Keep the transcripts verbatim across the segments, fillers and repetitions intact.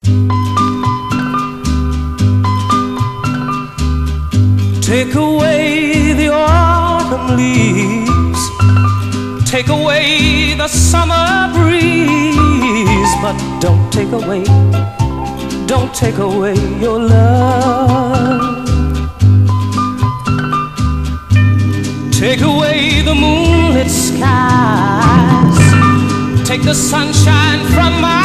Take away the autumn leaves, take away the summer breeze, but don't take away, don't take away your love. Take away the moonlit skies, take the sunshine from my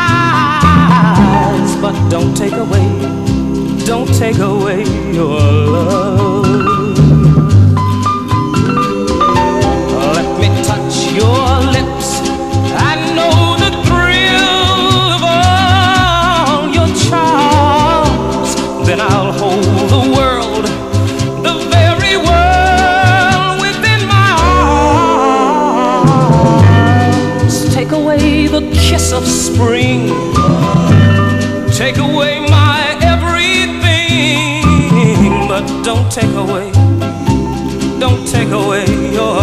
eyes, but don't take away, don't take away your love. Let me touch your lips, I know the thrill of all your charms. Then I'll hold the world, the very world within my arms. Take away the kiss of spring, take away my everything, but don't take away, don't take away your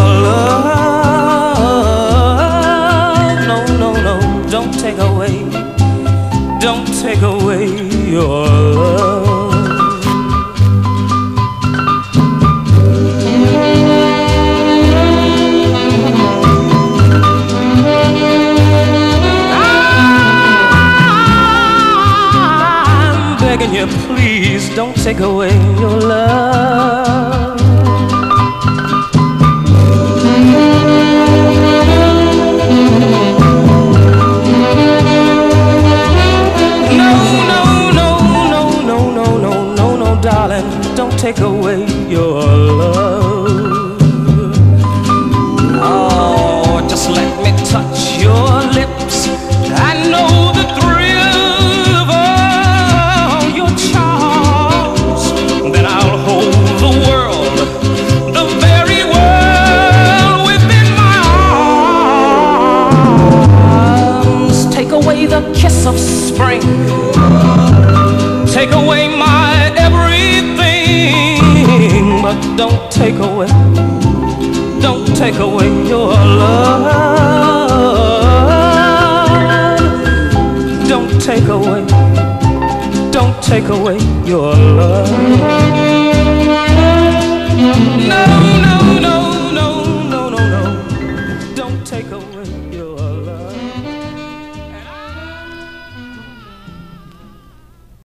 love. No, no, no, don't take away, don't take away your love. I'm begging you, please don't take away your love. No, no, no, no, no, no, no, no, no, darling, don't take away your love. Oh, just let me touch your lips, I know the thrill of all your charms. Then I'll hold the world, the very world within my arms. Take away the kiss of spring, take away my everything, but don't take away, don't take away your love. Don't take away, don't take away your love.